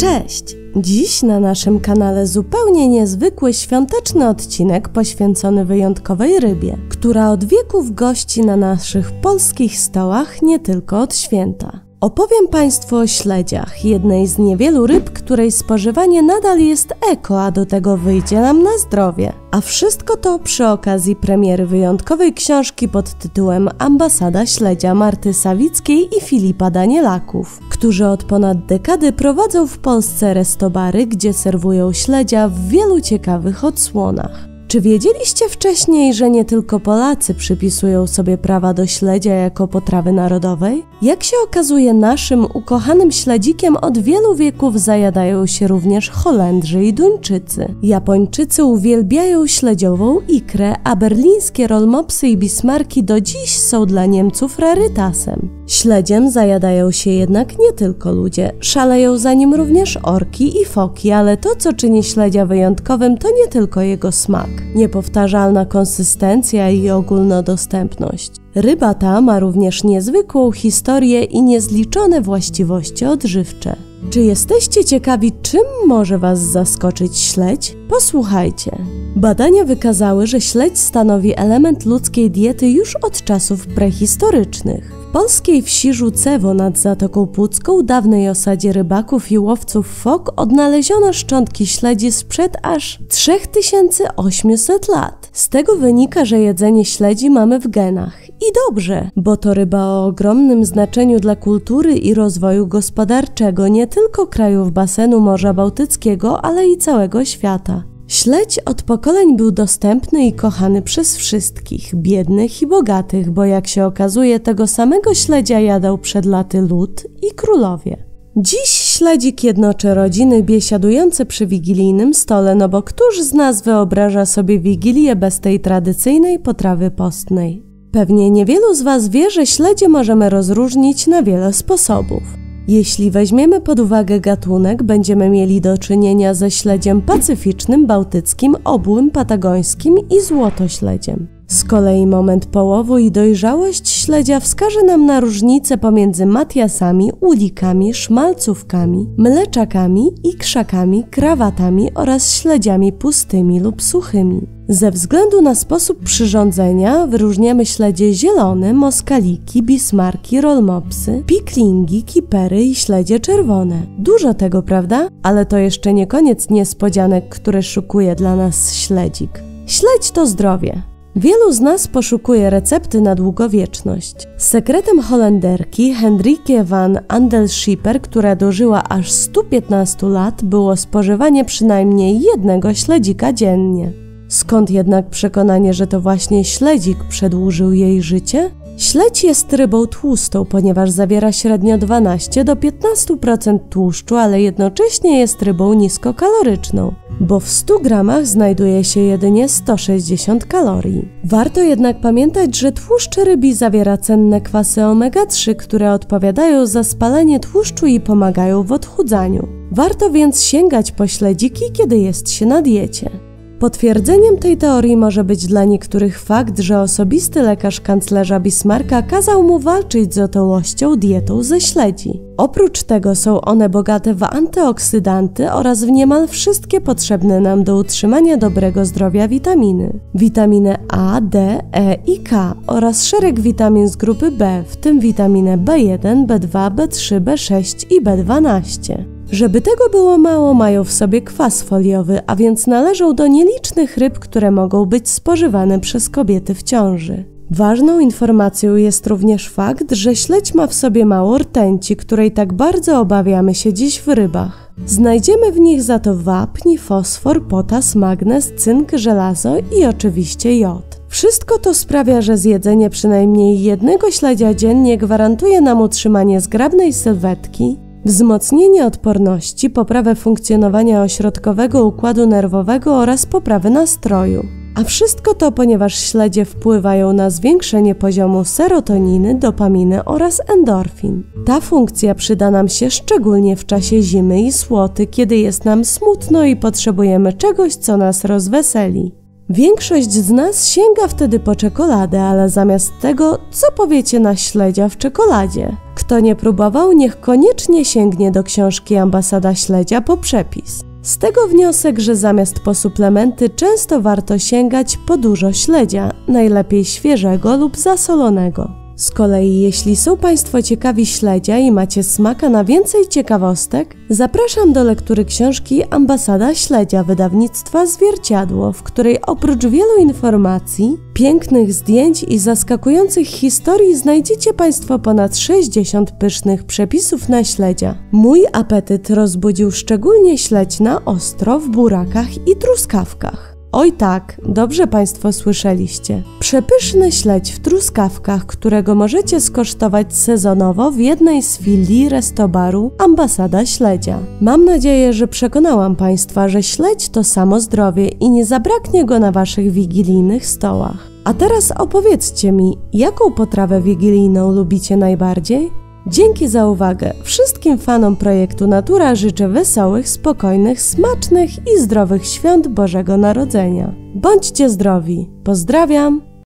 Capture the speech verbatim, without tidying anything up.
Cześć! Dziś na naszym kanale zupełnie niezwykły świąteczny odcinek poświęcony wyjątkowej rybie, która od wieków gości na naszych polskich stołach nie tylko od święta. Opowiem Państwu o śledziach, jednej z niewielu ryb, której spożywanie nadal jest eko, a do tego wyjdzie nam na zdrowie. A wszystko to przy okazji premiery wyjątkowej książki pod tytułem Ambasada śledzia Marty Sawickiej i Filipa Danielaków, którzy od ponad dekady prowadzą w Polsce restobary, gdzie serwują śledzia w wielu ciekawych odsłonach. Czy wiedzieliście wcześniej, że nie tylko Polacy przypisują sobie prawa do śledzia jako potrawy narodowej? Jak się okazuje, naszym ukochanym śledzikiem od wielu wieków zajadają się również Holendrzy i Duńczycy. Japończycy uwielbiają śledziową ikrę, a berlińskie rollmopsy i bismarki do dziś są dla Niemców rarytasem. Śledziem zajadają się jednak nie tylko ludzie, szaleją za nim również orki i foki, ale to, co czyni śledzia wyjątkowym, to nie tylko jego smak, niepowtarzalna konsystencja i ogólnodostępność. Ryba ta ma również niezwykłą historię i niezliczone właściwości odżywcze. Czy jesteście ciekawi, czym może Was zaskoczyć śledź? Posłuchajcie. Badania wykazały, że śledź stanowi element ludzkiej diety już od czasów prehistorycznych. W polskiej wsi Żucewo nad Zatoką Pucką, dawnej osadzie rybaków i łowców fok, odnaleziono szczątki śledzi sprzed aż trzy tysiące osiemset lat. Z tego wynika, że jedzenie śledzi mamy w genach. I dobrze, bo to ryba o ogromnym znaczeniu dla kultury i rozwoju gospodarczego nie tylko krajów basenu Morza Bałtyckiego, ale i całego świata. Śledź od pokoleń był dostępny i kochany przez wszystkich, biednych i bogatych, bo jak się okazuje, tego samego śledzia jadał przed laty lud i królowie. Dziś śledzik jednoczy rodziny biesiadujące przy wigilijnym stole, no bo któż z nas wyobraża sobie wigilię bez tej tradycyjnej potrawy postnej? Pewnie niewielu z Was wie, że śledzie możemy rozróżnić na wiele sposobów. Jeśli weźmiemy pod uwagę gatunek, będziemy mieli do czynienia ze śledziem pacyficznym, bałtyckim, obłym, patagońskim i złotośledziem. Z kolei moment połowu i dojrzałość śledzia wskaże nam na różnicę pomiędzy matiasami, ulikami, szmalcówkami, mleczakami, ikrzakami, krawatami oraz śledziami pustymi lub suchymi. Ze względu na sposób przyrządzenia wyróżniamy śledzie zielone, moskaliki, bismarki, rollmopsy, piklingi, kipery i śledzie czerwone. Dużo tego, prawda? Ale to jeszcze nie koniec niespodzianek, które szukuje dla nas śledzik. Śledź to zdrowie. Wielu z nas poszukuje recepty na długowieczność. Sekretem Holenderki Hendrike van Andelschipper, która dożyła aż stu piętnastu lat, było spożywanie przynajmniej jednego śledzika dziennie. Skąd jednak przekonanie, że to właśnie śledzik przedłużył jej życie? Śledź jest rybą tłustą, ponieważ zawiera średnio dwanaście do piętnastu procent tłuszczu, ale jednocześnie jest rybą niskokaloryczną, bo w stu gramach znajduje się jedynie sto sześćdziesiąt kalorii. Warto jednak pamiętać, że tłuszcz rybi zawiera cenne kwasy omega trzy, które odpowiadają za spalanie tłuszczu i pomagają w odchudzaniu. Warto więc sięgać po śledziki, kiedy jest się na diecie. Potwierdzeniem tej teorii może być dla niektórych fakt, że osobisty lekarz kanclerza Bismarcka kazał mu walczyć z otyłością dietą ze śledzi. Oprócz tego są one bogate w antyoksydanty oraz w niemal wszystkie potrzebne nam do utrzymania dobrego zdrowia witaminy. Witaminę A, D, E i K oraz szereg witamin z grupy B, w tym witaminę B jeden, B dwa, B trzy, B sześć i B dwanaście. Żeby tego było mało, mają w sobie kwas foliowy, a więc należą do nielicznych ryb, które mogą być spożywane przez kobiety w ciąży. Ważną informacją jest również fakt, że śledź ma w sobie mało rtęci, której tak bardzo obawiamy się dziś w rybach. Znajdziemy w nich za to wapń, fosfor, potas, magnez, cynk, żelazo i oczywiście jod. Wszystko to sprawia, że zjedzenie przynajmniej jednego śledzia dziennie gwarantuje nam utrzymanie zgrabnej sylwetki, wzmocnienie odporności, poprawę funkcjonowania ośrodkowego układu nerwowego oraz poprawę nastroju. A wszystko to, ponieważ śledzie wpływają na zwiększenie poziomu serotoniny, dopaminy oraz endorfin. Ta funkcja przyda nam się szczególnie w czasie zimy i słoty, kiedy jest nam smutno i potrzebujemy czegoś, co nas rozweseli. Większość z nas sięga wtedy po czekoladę, ale zamiast tego, co powiecie na śledzia w czekoladzie? Kto nie próbował, niech koniecznie sięgnie do książki Ambasada Śledzia po przepis. Z tego wniosek, że zamiast po suplementy często warto sięgać po dużo śledzia, najlepiej świeżego lub zasolonego. Z kolei jeśli są Państwo ciekawi śledzia i macie smaka na więcej ciekawostek, zapraszam do lektury książki Ambasada Śledzia wydawnictwa Zwierciadło, w której oprócz wielu informacji, pięknych zdjęć i zaskakujących historii znajdziecie Państwo ponad sześćdziesiąt pysznych przepisów na śledzia. Mój apetyt rozbudził szczególnie śledź na ostro w burakach i truskawkach. Oj tak, dobrze Państwo słyszeliście. Przepyszny śledź w truskawkach, którego możecie skosztować sezonowo w jednej z filii restobaru Ambasada Śledzia. Mam nadzieję, że przekonałam Państwa, że śledź to samo zdrowie i nie zabraknie go na Waszych wigilijnych stołach. A teraz opowiedzcie mi, jaką potrawę wigilijną lubicie najbardziej? Dzięki za uwagę. Wszystkim fanom projektu Natura życzę wesołych, spokojnych, smacznych i zdrowych świąt Bożego Narodzenia. Bądźcie zdrowi. Pozdrawiam!